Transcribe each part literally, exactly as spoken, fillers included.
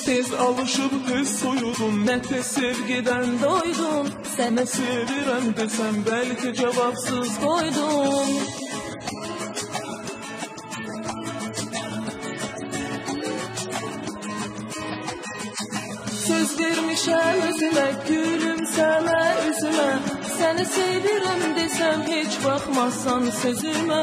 Tez alışıb tez soyudun, nə tez sevgidən doydun. Səni sevirəm desəm bəlkə cavabsız qoydun. Söz vermişəm özümə, gülümsəmə üzümə. Səni sevirəm desəm heç baxmazsan sözümə.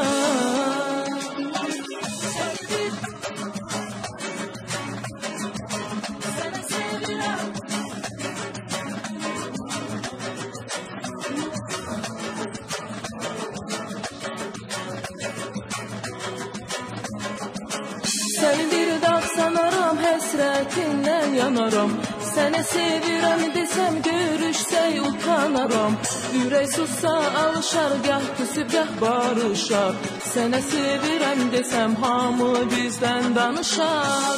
Səni bir dağ sanaram, həsrətindən yanaram. Səni sevirəm desəm görüşsək utanaram. Ürək sussa alışar, gah küsüb gah barışar. Sənə sevirəm desəm hamı bizdən danışar.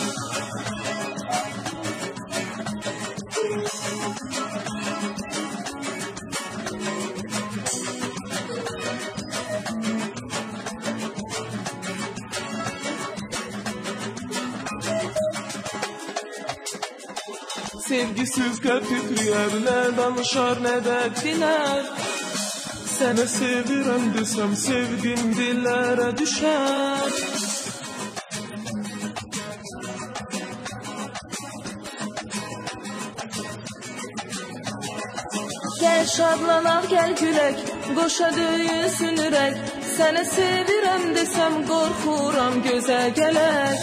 Sevgisiz qəlb titriyər, nə danışar, nə də dilər. Sənə sevirəm desəm sevgim dillərə düşər. Gəl şadlanaq, gəl gülək, qoşa döyünsün ürək. Səni sevirəm desəm qorxuram gözə gələk.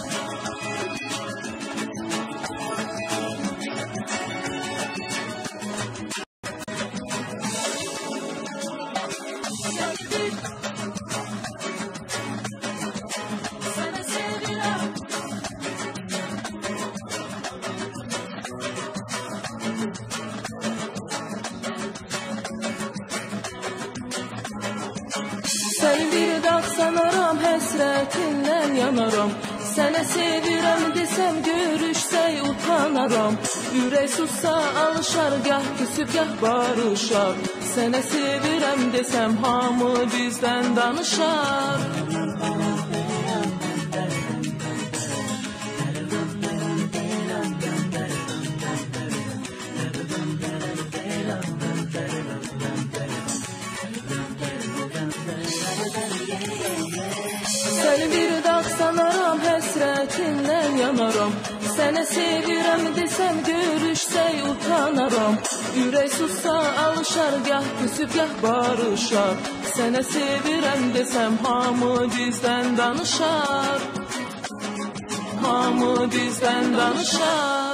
Səni bir dağ sanaram, həsrətindən yanaram. Sənə sevirəm desəm görüşsək utanaram. Ürək sussa alışar, gah küsüb gah barışar. Sənə sevirəm desəm hamı bizdən danışar. Səni bir dağ sanaram, həsrətindən yanaram. Sənə sevirəm desəm görüşsək utanaram. Ürək sussa alışar, gah küsüb gah barışar. Sənə sevirəm desəm hamı bizdən danışar. Hamı bizdən danışar.